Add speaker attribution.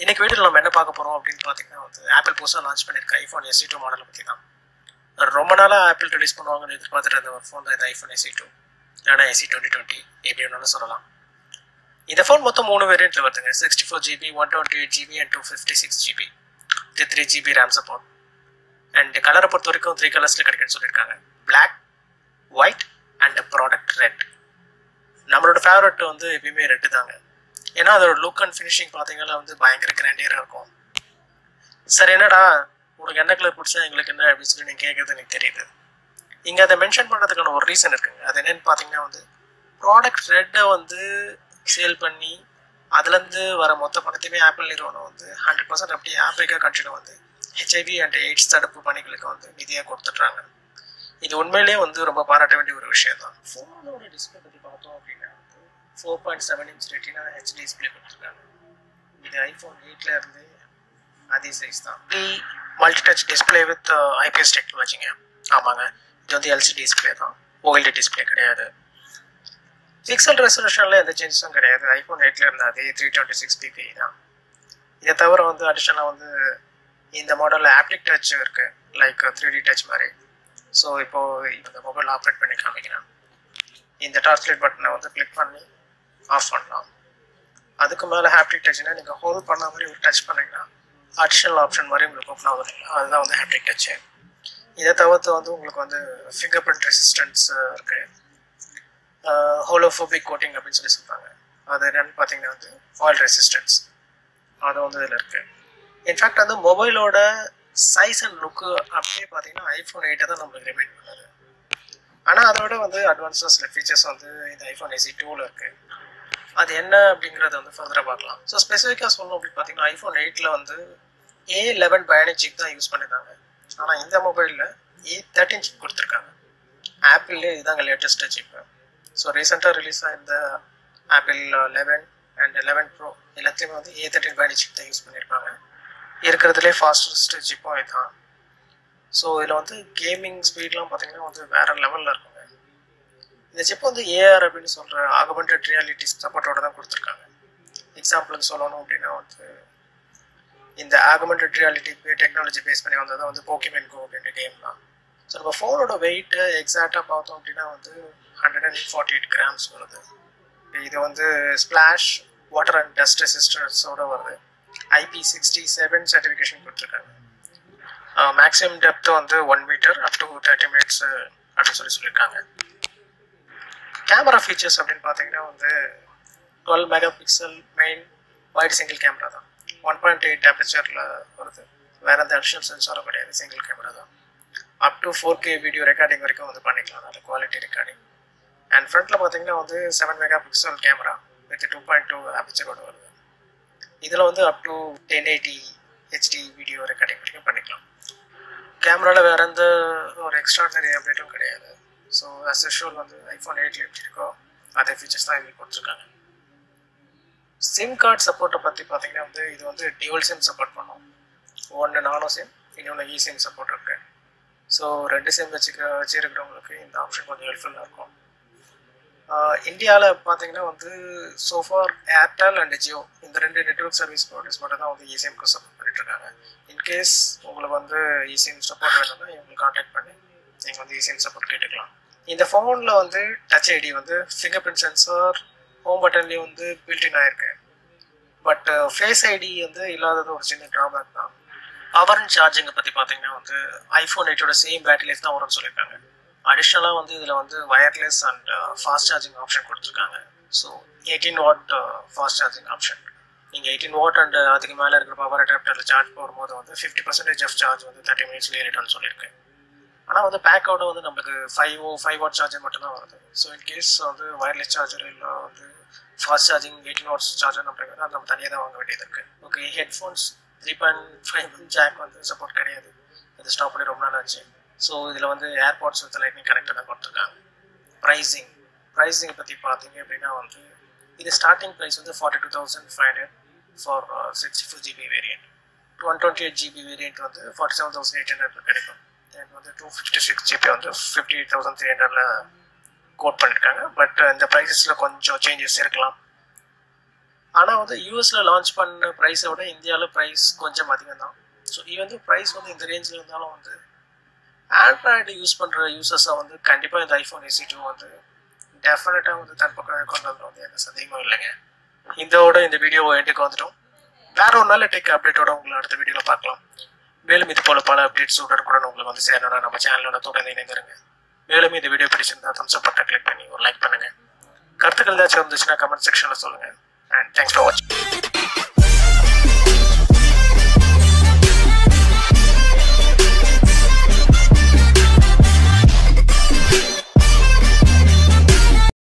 Speaker 1: இன்னைக்கு வீடியோவில் நம்ம என்ன பார்க்க போகிறோம் அப்படின்னு பார்த்தீங்கன்னா வந்து ஆப்பிள் புதுசாக லான்ச் பண்ணியிருக்க ஐஃபோன் SE2 மாடலை பற்றி தான். ரொம்ப நாளாக ஆப்பிள் ரிலீஸ் பண்ணுவாங்கன்னு எதிர்பார்த்துட்டு இருந்த ஒரு ஃபோன் தான் இந்த ஐஃபோன் SE2 இல்லைனா SE 2020 எப்படி வேணாலும் சொல்லலாம். இந்த ஃபோன் மொத்தம் 3 வேரியண்ட்டில் வருதுங்க. 64GB, 128GB and 256GB. இது 3GB RAM சப்போர்ட். அண்ட் கலரை பொறுத்த வரைக்கும் 3 கலர்ஸில் கிடைக்குன்னு சொல்லியிருக்காங்க. Black, white and product red. நம்மளோட ஃபேவரட் வந்து எப்பயுமே ரெட்டு தாங்க. ஏன்னா அதோட லுக் அண்ட் ஃபினிஷிங் பார்த்தீங்கன்னா வந்து பயங்கர கிராண்டியராக இருக்கும். சரி, என்னடா உனக்கு என்ன கலர் பிடிச்சா எங்களுக்கு என்ன அப்படின்னு சொல்லி நீங்கள் கேட்குறது எனக்கு தெரியுது. இங்கே அதை மென்ஷன் பண்ணுறதுக்கான ஒரு ரீசன் இருக்குங்க. அது என்னென்னு பார்த்தீங்கன்னா வந்து ப்ராடக்ட் ரெட்டை வந்து சேல் பண்ணி அதுலேருந்து வர மொத்த பணத்தையுமே ஆப்பிள் நிறுவனம் வந்து 100% அப்படியே ஆப்பிரிக்கா கண்ட்ரியில் வந்து HIV அண்ட் எய்ட்ஸ் தடுப்பு பணிகளுக்கு வந்து நிதியாக கொடுத்துட்றாங்க. இது உண்மையிலேயே வந்து ரொம்ப பாராட்ட வேண்டிய ஒரு விஷயம் தான். ஃபோனோட டிஸ்பிளே பற்றி பார்த்தோம் அப்படின்னா 4.7 inch ரெட்டினா HD டிஸ்பிளே கொடுத்துருக்காங்க. இது ஐஃபோன் 8ல இருந்து அதே சைஸ் தான். Multi touch display with IPS டெக்னாலஜிங்க. ஆமாங்க, இது வந்து LCD டிஸ்பிளே தான், OLED டிஸ்பிளே கிடையாது. பிக்சல் ரெசல்யூஷனில் எந்த சேஞ்சஸும் கிடையாது. ஐஃபோன் 8ல இருந்து அதே 326 ppi தான். இதை தவிர வந்து அடிஷனலாக வந்து இந்த மாடலில் ஆப்டிக் டச் இருக்குது, லைக் 3D டச் மாதிரி. ஸோ இப்போது இந்த மொபைல் ஆப்ரேட் பண்ணி காமிக்கிறேன். இந்த டார்ச் லைட் பட்டனை வந்து கிளிக் பண்ணி ஆஃப் பண்ணலாம். அதுக்கு மேலே ஹாப்டிக் டச்னா நீங்கள் ஹோல்ட் பண்ண மாதிரி ஒரு டச் பண்ணிங்கன்னா அடிஷனல் ஆப்ஷன் மாதிரி உங்களுக்கு ஓப்பன் ஆகுது. அதுதான் வந்து ஹாப்டிக் டச்சு. இதை தவிர்த்து வந்து உங்களுக்கு வந்து ஃபிங்கர் பிரிண்ட் ரெசிஸ்டன்ஸ் இருக்குது. ஹோலோஃபோபிக் கோட்டிங் அப்படின்னு சொல்லி சொல்கிறாங்க. அது என்னென்னு பார்த்தீங்கன்னா வந்து ஃபாயில் ரெசிஸ்டன்ஸ், அது வந்து இதில் இருக்குது. இன்ஃபேக்ட் வந்து மொபைலோட சைஸ் அண்ட் லுக்கு அப்படியே பார்த்தீங்கன்னா ஐஃபோன் 8 தான் நம்மளுக்கு ரிமைண்ட் பண்ணுது. ஆனால் அதோட வந்து அட்வான்ஸாக சில ஃபீச்சர்ஸ் வந்து இந்த ஐஃபோன் SE2ல இருக்குது. அது என்ன அப்படிங்கிறத வந்து ஃபர்தராக பார்க்கலாம். ஸோ ஸ்பெசிஃபிக்காக சொல்லணும் அப்படின்னு பார்த்தீங்கன்னா ஐஃபோன் 8ல வந்து A11 பயானிக் சிப் தான் யூஸ் பண்ணியிருக்காங்க. ஆனால் இந்த மொபைலில் A13 சிப் கொடுத்துருக்காங்க. ஆப்பிள்லேயே இதுதாங்க லேட்டஸ்ட்டு சிப்பு. ஸோ ரீசெண்டாக ரிலீஸ் ஆகிருந்த ஆப்பிள் 11 அண்ட் 11 Pro எல்லாத்துலேயுமே வந்து A13 பயானிக் சிப் தான் யூஸ் பண்ணியிருக்காங்க. இருக்கிறதுலே ஃபாஸ்டஸ்ட் சிப்பும் இதுதான். ஸோ இதில் வந்து கேமிங் ஸ்பீட்லாம் பார்த்தீங்கன்னா வந்து வேறு லெவலில் இருக்குங்க. இந்த சிப் வந்து AR அப்படின்னு சொல்கிற ஆகுமெண்டட் ரியாலிட்டி சப்போர்ட்டோட தான் கொடுத்துருக்காங்க. எக்ஸாம்பிளுக்கு சொல்லணும் அப்படின்னா வந்து இந்த ஆகுமெண்டட் ரியாலிட்டி டெக்னாலஜி பேஸ் பண்ணி வந்தது வந்து போக்கிமன் கோ அப்படின்ற கேம் தான். ஸோ நம்ம ஃபோனோட வெயிட்டு எக்ஸாக்டாக பார்த்தோம் அப்படின்னா வந்து 148 grams வருது. இது வந்து ஸ்பிளாஷ் வாட்டர் அண்ட் டஸ்ட் ரெசிஸ்டன்ஸோட வருது. IP67 சர்டிஃபிகேஷன் கொடுத்துருக்காங்க. மேக்ஸிமம் டெப்த் வந்து 1 மீட்டர் அப் டு 30 minutes அப்படின்னு சொல்லியிருக்காங்க. கேமரா ஃபீச்சர்ஸ் அப்படின்னு பார்த்தீங்கன்னா வந்து 12 megapixel main wide single camera தான். 1.8 டெம்பரேச்சரில் வருது. வேறு எந்த அடிஷனல் சென்சாரும் கிடையாது, சிங்கிள் கேமரா தான். Up to 4K video recording வரைக்கும் வந்து பண்ணிக்கலாம், நல்ல குவாலிட்டி ரெக்கார்டிங். அண்ட் ஃப்ரண்ட்டில் பார்த்தீங்கன்னா வந்து 7 மெகாபிக்சல் கேமரா வித் 2.2 ஆப்பர்ச்சரோட வருது. இதில் வந்து up to 1080 HD video recording வரைக்கும் பண்ணிக்கலாம். கேமராவில் வேறு எந்த ஒரு எக்ஸ்ட்ராடனரி அப்டேட்டும் கிடையாது. ஸோ ஆஸ் யூஷுவல் வந்து ஐஃபோன் 8ல எப்படி இருக்கோ அதே ஃபீச்சர்ஸ் தான் இதில் கொடுத்துருக்காங்க. சிம் கார்டு சப்போர்ட்டை பற்றி பார்த்தீங்கன்னா வந்து இது வந்து டியூவல் சிம் சப்போர்ட் பண்ணும். ஒன்று நானோ சிம், இன்னொன்று eSIM சப்போர்ட் இருக்குது. ஸோ 2 சிம் வச்சுருக்கிறவங்களுக்கு இந்த ஆப்ஷன் கொஞ்சம் ஹெல்ப்ஃபுல்லாக இருக்கும். இந்தியாவில் பார்த்தீங்கன்னா வந்து சோஃபார் ஏர்டெல் அண்ட் ஜியோ இந்த 2 நெட்வொர்க் சர்வீஸ் ப்ரொவைடர்ஸ் மட்டும் தான் வந்து eSIMக்கு சப்போர்ட் பண்ணிட்டுருக்காங்க. இன்கேஸ் உங்களுக்கு வந்து eSIM சப்போர்ட் வேணும்னா இவங்களுக்கு கான்டாக்ட் பண்ணி நீங்கள் வந்து eSIM சப்போர்ட் கேட்டுக்கலாம். இந்த ஃபோனில் வந்து டச் ஐடி வந்து ஃபிங்கர் பிரிண்ட் சென்சார் ஹோம் பட்டன்லேயும் வந்து பில்டின் ஆகிருக்கு. பட் ஃபேஸ் ஐடி வந்து இல்லாதது ஒரு சின்ன ட்ராபேக் தான். பவர் அண்ட் சார்ஜிங்கை பற்றி பார்த்தீங்கன்னா வந்து ஐஃபோன் 8ஓட சேம் பேட்டரி லைஃப் தான் வரும்னு சொல்லியிருக்காங்க. அடிஷ்னலாக வந்து இதில் வந்து wireless and fast charging option கொடுத்துருக்காங்க. So 18 watt fast charging option. நீங்கள் 18 வாட் அண்ட் அதுக்கு மேலே இருக்கிற பவர் அடாப்டரில் சார்ஜ் போகும்போது வந்து 50% ஆஃப் சார்ஜ் வந்து 30 minutesலேயே ரிட்டர்ன் சொல்லியிருக்கேன். ஆனால் வந்து பேக்கோட வந்து நம்மளுக்கு 5 வாட் சார்ஜர் மட்டும்தான் வருது. ஸோ இன்கேஸ் வந்து வயர்லெஸ் சார்ஜர் இல்லை வந்து ஃபாஸ்ட் சார்ஜிங் 18 வாட்ஸ் சார்ஜர் நம்மளுக்கு நம்ம தனியாக தான் வாங்க வேண்டியது இருக்குது. ஓகே, ஹெட்ஃபோன்ஸ் 3.5 ஜாக் வந்து சப்போர்ட் கிடையாது. அது ஸ்டாப் பண்ணி ரொம்ப நாள் ஆச்சு. ஸோ இதில் வந்து ஏர்பாட்ஸ் வித் லைட்னிங் கனெக்டாக தான் கொடுத்துருக்காங்க. ப்ரைஸிங் பற்றி பார்த்தீங்க அப்படின்னா வந்து இது ஸ்டார்டிங் ப்ரைஸ் வந்து 42,500 for 64GB variant. 128GB variant வந்து 47,800 கிடைக்கும். தென் வந்து 256GB வந்து 58,300 கோட் பண்ணியிருக்காங்க. பட் இந்த ப்ரைஸஸில் கொஞ்சம் சேஞ்சஸ் இருக்கலாம். ஆனால் வந்து யூஎஸில் லான்ச் பண்ண ப்ரைஸை விட இந்தியாவில் ப்ரைஸ் கொஞ்சம் அதிகம் தான். ஸோ இது வந்து ப்ரைஸ் வந்து இந்த ரேஞ்சில் இருந்தாலும் வந்து ஆண்ட்ராய்டு யூஸ் பண்ணுற யூசர்ஸை வந்து கண்டிப்பாக இந்த ஐஃபோன் SE2 வந்து டெஃபினட்டாக வந்து தன் பக்கம் கொண்டதில் வந்து எந்த சந்தேகமும் இல்லைங்க. இந்த வீடியோவை எண்டுக்கு வந்துட்டோம். வேற ஒரு நாள் டெக் அப்டேட்டோட உங்களை அடுத்த வீடியோவில் பார்க்கலாம். மேலும் இது போல பல அப்டேட்ஸ் உடனுக்குடன் உங்களுக்கு வந்து சேரணும்னா நம்ம சேனலோட தொடர்ந்து இணைந்திருங்க. மேலும் இந்த வீடியோ பிடிச்சிருந்தா தம்ஸ் அப் பட்டன் கிளிக் பண்ணி ஒரு லைக் பண்ணுங்க. கருத்துக்கள் ஏதாச்சும் இருந்துச்சுன்னா கமெண்ட் செக்ஷனில் சொல்லுங்கள். அண்ட் தேங்க்ஸ் ஃபார் வாட்சிங்.